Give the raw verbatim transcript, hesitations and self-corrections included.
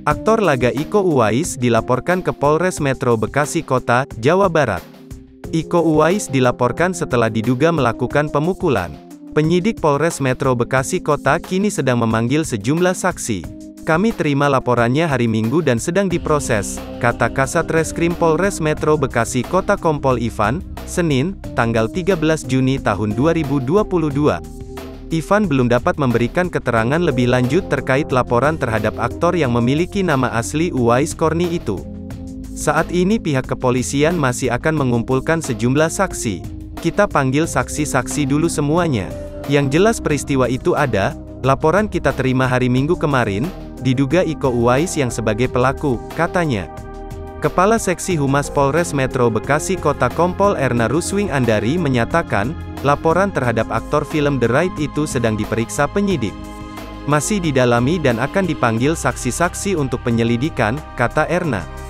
Aktor laga Iko Uwais dilaporkan ke Polres Metro Bekasi Kota, Jawa Barat. Iko Uwais dilaporkan setelah diduga melakukan pemukulan. Penyidik Polres Metro Bekasi Kota kini sedang memanggil sejumlah saksi. Kami terima laporannya hari Minggu dan sedang diproses, kata Kasat Reskrim Polres Metro Bekasi Kota Kompol Ivan, Senin, tanggal tiga belas Juni tahun dua ribu dua puluh dua. Ivan belum dapat memberikan keterangan lebih lanjut terkait laporan terhadap aktor yang memiliki nama asli Uwais Korni itu. Saat ini pihak kepolisian masih akan mengumpulkan sejumlah saksi. Kita panggil saksi-saksi dulu semuanya. Yang jelas peristiwa itu ada, laporan kita terima hari Minggu kemarin, diduga Iko Uwais yang sebagai pelaku, katanya. Kepala Seksi Humas Polres Metro Bekasi Kota Kompol Erna Ruswing Andari menyatakan, laporan terhadap aktor film The Raid itu sedang diperiksa penyidik. Masih didalami dan akan dipanggil saksi-saksi untuk penyelidikan, kata Erna.